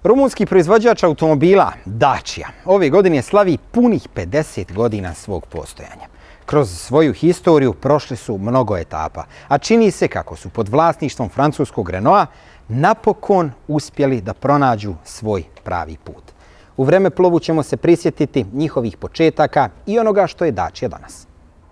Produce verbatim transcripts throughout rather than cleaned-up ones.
Rumunski proizvođač automobila Dacia ove godine slavi punih pedeset godina svog postojanja. Kroz svoju historiju prošli su mnogo etapa, a čini se kako su pod vlasništvom francuskog Renaulta napokon uspjeli da pronađu svoj pravi put. U vremeplovu ćemo se prisjetiti njihovih početaka i onoga što je Dacia danas.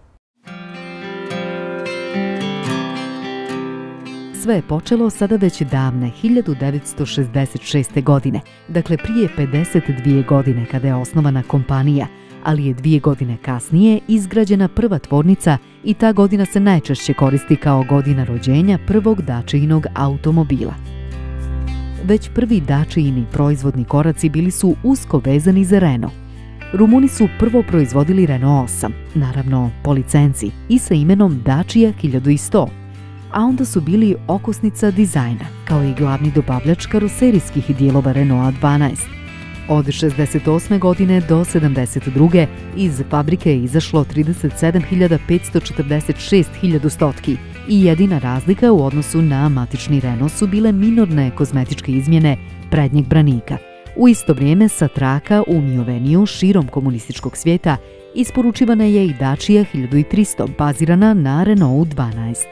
Sve je počelo sada već davne hiljadu devetsto šezdeset šeste. godine, dakle prije pedeset dvije godine kada je osnovana kompanija, ali je dvije godine kasnije izgrađena prva tvornica i ta godina se najčešće koristi kao godina rođenja prvog Dacijinog automobila. Već prvi Dacijini proizvodni koraci bili su usko vezani za Renault. Rumuni su prvo proizvodili Renault osam, naravno po licenci i sa imenom Dacia hiljadu sto, a onda su bili okosnica dizajna, kao i glavni dobavljač karoserijskih dijelova Renaulta dvanaest. Od šezdeset osme. godine do sedamdeset druge. iz fabrike je izašlo trideset sedam hiljada petsto četrdeset šest hiljadustotki i jedina razlika u odnosu na matični Renault su bile minorne kozmetičke izmjene prednjeg branika. U isto vrijeme sa traka u Mioveniju širom komunističkog svijeta isporučivana je i Dacia hiljadu tristo, bazirana na Renault dvanaest.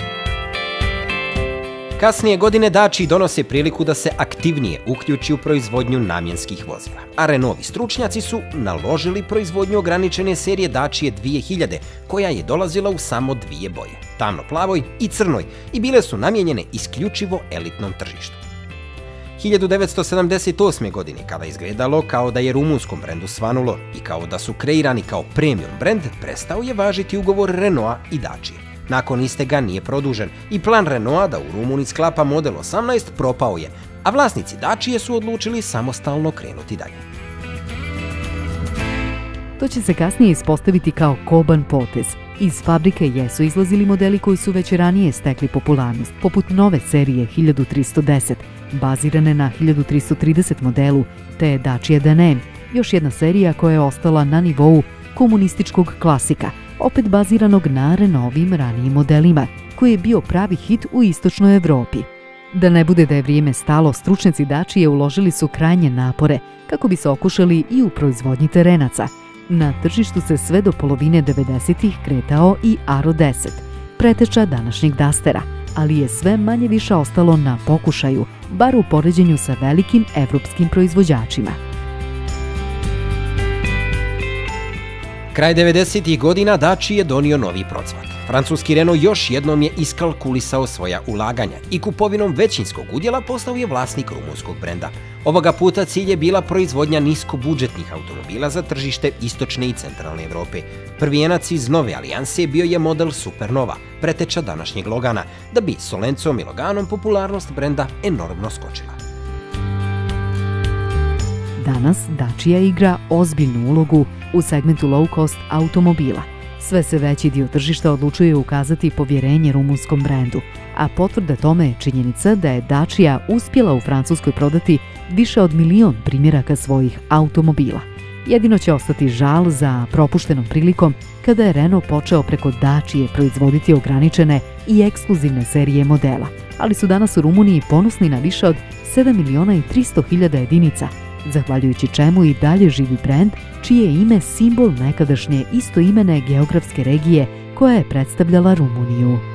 Kasnije godine Dacia donose priliku da se aktivnije uključi u proizvodnju namjenskih vozila, a Renaultovi stručnjaci su naložili proizvodnju ograničene serije Dacia dvije hiljade, koja je dolazila u samo dvije boje, tamno-plavoj i crnoj, i bile su namijenjene isključivo elitnom tržištu. hiljadu devetsto sedamdeset osme. godine, kada je izgledalo kao da je rumunskom brendu svanulo i kao da su kreirani kao premium brend, prestao je važiti ugovor Renaulta i Dacia. Nakon istega nije produžen i plan Renaulta da u Rumuniji sklapa model osamnaest propao je, a vlasnici Dacia su odlučili samostalno krenuti dalje. To će se kasnije ispostaviti kao koban potez. Iz fabrike jesu izlazili modeli koji su već ranije stekli popularnost, poput nove serije hiljadu tristo deset, bazirane na hiljadu tristo trideset modelu, te Dacia Denem, još jedna serija koja je ostala na nivou komunističkog klasika, opet baziranog na Renaultovim ranijim modelima, koji je bio pravi hit u istočnoj Evropi. Da ne bude da je vrijeme stalo, stručnjaci Dacia uložili su krajnje napore kako bi se okušali i u proizvodnji terenaca. Na tržištu se sve do polovine devedesetih kretao i Aro deset, preteča današnjeg Dustera, ali je sve manje više ostalo na pokušaju, bar u poređenju sa velikim evropskim proizvođačima. Kraj devedesetih godina Dacia je donio novi procvat. Francuski Renault još jednom je iskalkulisao svoja ulaganja i kupovinom većinskog udjela postao je vlasnik rumunskog brenda. Ovoga puta cilj je bila proizvodnja niskobudžetnih automobila za tržište istočne i centralne Evrope. Prvijenac iz nove alijanse bio je model Supernova, preteča današnjeg Logana, da bi s Lencom i Loganom popularnost brenda enormno skočila. Danas Dacia igra ozbiljnu ulogu u segmentu low-cost automobila. Sve se veći dio tržišta odlučuje ukazati povjerenje rumunskom brendu, a potvrda tome je činjenica da je Dacia uspjela u Francuskoj prodati više od milion primjeraka svojih automobila. Jedino će ostati žal za propuštenom prilikom kada je Renault počeo preko Dacia proizvoditi ograničene i ekskluzivne serije modela, ali su danas u Rumuniji ponosni na više od sedam miliona i tristo hiljada jedinica, zahvaljujući čemu i dalje živi brend čije je ime simbol nekadašnje istoimene geografske regije koja je predstavljala Rumuniju.